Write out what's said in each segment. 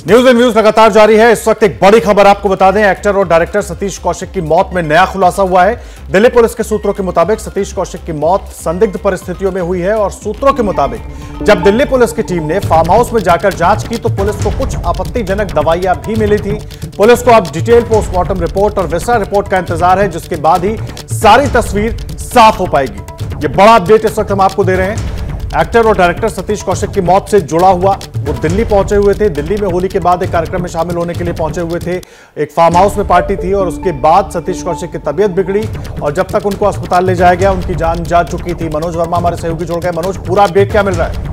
News in views लगातार जारी है। इस वक्त एक बड़ी खबर आपको बता दें, एक्टर और डायरेक्टर सतीश कौशिक की मौत में नया खुलासा हुआ है। दिल्ली पुलिस के सूत्रों के मुताबिक सतीश कौशिक की मौत संदिग्ध परिस्थितियों में हुई है और सूत्रों के मुताबिक जब दिल्ली पुलिस की टीम ने फार्म हाउस में जाकर जांच की तो पुलिस को कुछ आपत्तिजनक दवाइयां भी मिली थी। पुलिस को अब डिटेल पोस्टमार्टम रिपोर्ट और विसरा रिपोर्ट का इंतजार है, जिसके बाद ही सारी तस्वीर साफ हो पाएगी। ये बड़ा अपडेट इस वक्त हम आपको दे रहे हैं। एक्टर और डायरेक्टर सतीश कौशिक की मौत से जुड़ा हुआ वो दिल्ली पहुंचे हुए थे। दिल्ली में होली के बाद एक कार्यक्रम में शामिल होने के लिए पहुंचे हुए थे। एक फार्म हाउस में पार्टी थी और उसके बाद सतीश कौशिक की तबीयत बिगड़ी और जब तक उनको अस्पताल ले जाया गया उनकी जान जा चुकी थी। मनोज वर्मा हमारे सहयोगी जुड़ गए। मनोज, पूरा अपडेट क्या मिल रहा है?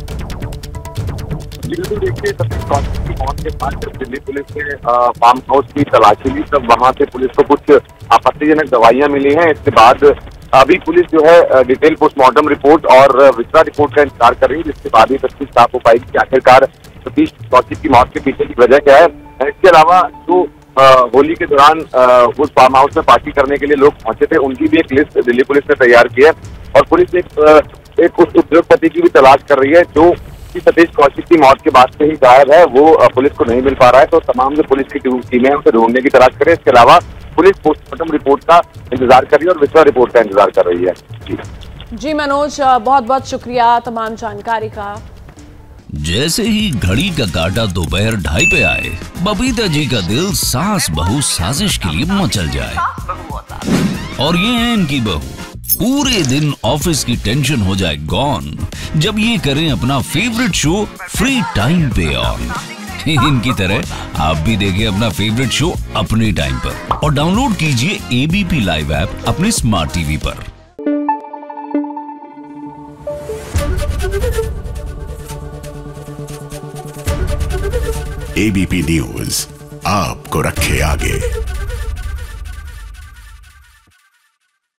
बिल्कुल, देखिए सतीश कौशिक की मौत के बाद जब दिल्ली पुलिस ने फार्म हाउस की तलाशी ली तब वहां से पुलिस को कुछ आपत्तिजनक दवाइयां मिली हैं। इसके बाद अभी पुलिस जो है डिटेल पोस्टमार्टम रिपोर्ट और विसरा रिपोर्ट का इंतजार कर रही है, जिसके बाद ही तस्वीर साफ हो पाएगी कि आखिरकार सतीश कौशिक की मौत के पीछे की वजह क्या है। इसके अलावा जो होली के दौरान उस फार्म हाउस में पार्टी करने के लिए लोग पहुंचे थे, उनकी भी एक लिस्ट दिल्ली पुलिस ने तैयार की है और पुलिस एक उस उद्योगपति की भी तलाश कर रही है जो कि सतीश कौशिक की मौत के बाद से ही गायब है। वो पुलिस को नहीं मिल पा रहा है, तो तमाम जो पुलिस की टीमें हैं उसे ढूंढने की तलाश करें। इसके अलावा पुलिस पोस्टमार्टम रिपोर्ट का इंतजार कर रही है और विसरा रिपोर्ट का इंतजार कर रही है। जी मनोज, बहुत बहुत शुक्रिया तमाम जानकारी का। जैसे ही घड़ी का काटा दोपहर 2:30 पे आए, बबीता जी का दिल सास बहू साजिश के लिए मचल जाए। और ये है इनकी बहू, पूरे दिन ऑफिस की टेंशन हो जाए गॉन जब ये करें अपना फेवरेट शो फ्री टाइम पे ऑन। इनकी तरह आप भी देखिए अपना फेवरेट शो अपने टाइम पर और डाउनलोड कीजिए एबीपी लाइव ऐप अपने स्मार्ट टीवी पर। एबीपी न्यूज आपको रखे आगे।